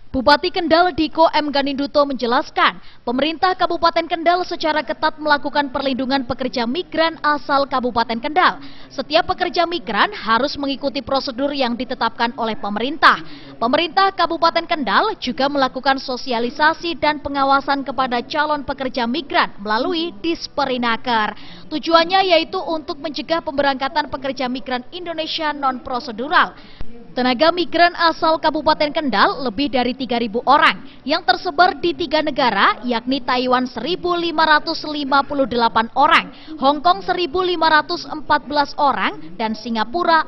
Bupati Kendal Diko M. Ganinduto menjelaskan, pemerintah Kabupaten Kendal secara ketat melakukan perlindungan pekerja migran asal Kabupaten Kendal. Setiap pekerja migran harus mengikuti prosedur yang ditetapkan oleh pemerintah. Pemerintah Kabupaten Kendal juga melakukan sosialisasi dan pengawasan kepada calon pekerja migran melalui Disperinaker. Tujuannya yaitu untuk mencegah pemberangkatan pekerja migran Indonesia non-prosedural. Tenaga migran asal Kabupaten Kendal lebih dari 3.000 orang yang tersebar di 3 negara, yakni Taiwan 1.558 orang, Hong Kong 1.514 orang, dan Singapura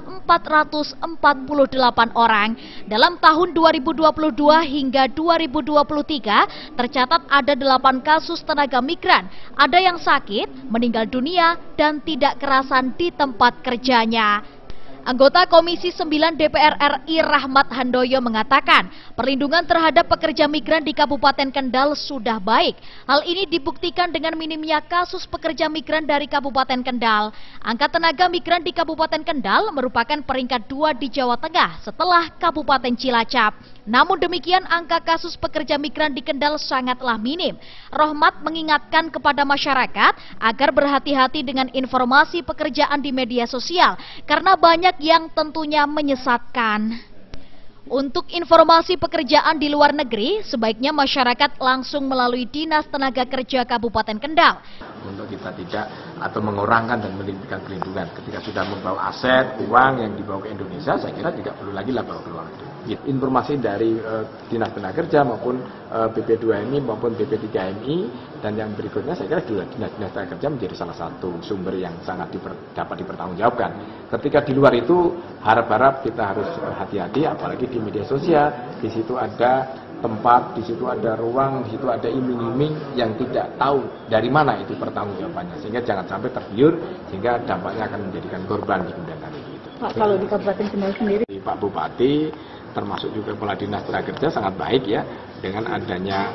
448 orang. Dalam tahun 2022 hingga 2023 tercatat ada 8 kasus tenaga migran, ada yang sakit, meninggal dunia, dan tidak kerasan di tempat kerjanya. Anggota Komisi 9 DPR RI Rahmat Handoyo mengatakan, perlindungan terhadap pekerja migran di Kabupaten Kendal sudah baik. Hal ini dibuktikan dengan minimnya kasus pekerja migran dari Kabupaten Kendal. Angka tenaga migran di Kabupaten Kendal merupakan peringkat 2 di Jawa Tengah setelah Kabupaten Cilacap. Namun demikian, angka kasus pekerja migran di Kendal sangatlah minim. Rahmat mengingatkan kepada masyarakat agar berhati-hati dengan informasi pekerjaan di media sosial, karena banyak yang tentunya menyesatkan. Untuk informasi pekerjaan di luar negeri, sebaiknya masyarakat langsung melalui Dinas Tenaga Kerja Kabupaten Kendal. Untuk kita tidak atau mengurangkan dan memberikan perlindungan ketika sudah membawa aset, uang yang dibawa ke Indonesia, saya kira tidak perlu lagi lah bawa keluar itu. Informasi dari Dinas Tenaga Kerja maupun BP2MI maupun BP3MI dan yang berikutnya, saya kira Dinas Tenaga Kerja menjadi salah satu sumber yang sangat dapat dipertanggungjawabkan. Ketika di luar itu, harap-harap kita harus hati-hati, apalagi di media sosial. Di situ ada tempat, di situ ada ruang, di situ ada iming-iming yang tidak tahu dari mana itu pertanggungjawabannya, sehingga jangan sampai tergiur sehingga dampaknya akan menjadikan korban di kemudian hari itu. Pak, kalau di Kabupaten Kendal sendiri, Pak Bupati termasuk juga Kepala Dinas Tenaga Kerja sangat baik ya, dengan adanya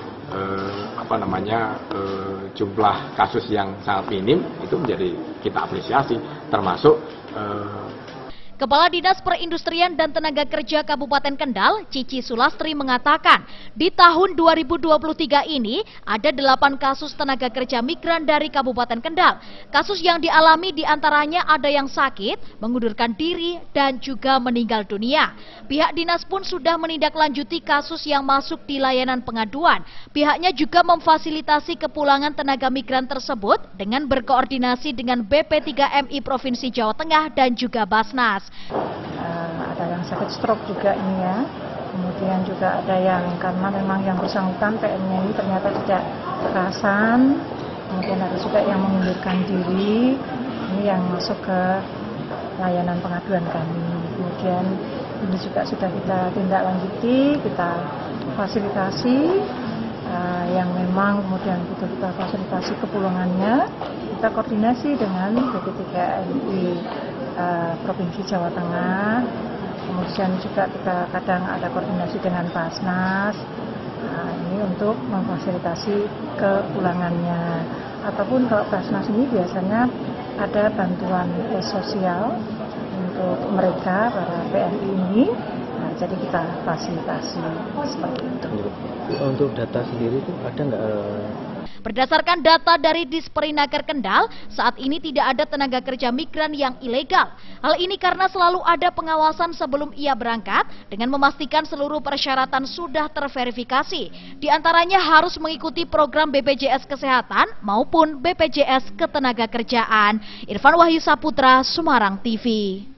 jumlah kasus yang sangat minim, itu menjadi kita apresiasi, termasuk Kepala Dinas Perindustrian dan Tenaga Kerja Kabupaten Kendal, Cici Sulastri mengatakan, di tahun 2023 ini ada 8 kasus tenaga kerja migran dari Kabupaten Kendal. Kasus yang dialami diantaranya ada yang sakit, mengundurkan diri, dan juga meninggal dunia. Pihak dinas pun sudah menindaklanjuti kasus yang masuk di layanan pengaduan. Pihaknya juga memfasilitasi kepulangan tenaga migran tersebut dengan berkoordinasi dengan BP3MI Provinsi Jawa Tengah dan juga Basnas. Ada yang sakit stroke juga ini ya, kemudian juga ada yang karena memang yang bersangkutan PM-nya ini ternyata tidak kerasan, kemudian ada juga yang mengundurkan diri, ini yang masuk ke layanan pengaduan kami. Kemudian ini juga sudah kita tindak lanjuti, kita fasilitasi yang memang kemudian kita fasilitasi kepulangannya, kita koordinasi dengan BP3MI Provinsi Jawa Tengah, kemudian juga kita kadang ada koordinasi dengan Basnas, ini untuk memfasilitasi kepulangannya. Ataupun kalau Basnas ini biasanya ada bantuan sosial untuk mereka, para PNI ini, jadi kita fasilitasi seperti itu. Untuk data sendiri itu ada nggak? Berdasarkan data dari Disperinaker Kendal, saat ini tidak ada tenaga kerja migran yang ilegal. Hal ini karena selalu ada pengawasan sebelum ia berangkat dengan memastikan seluruh persyaratan sudah terverifikasi. Di antaranya harus mengikuti program BPJS Kesehatan maupun BPJS Ketenagakerjaan. Irfan Wahyu Saputra, Semarang TV.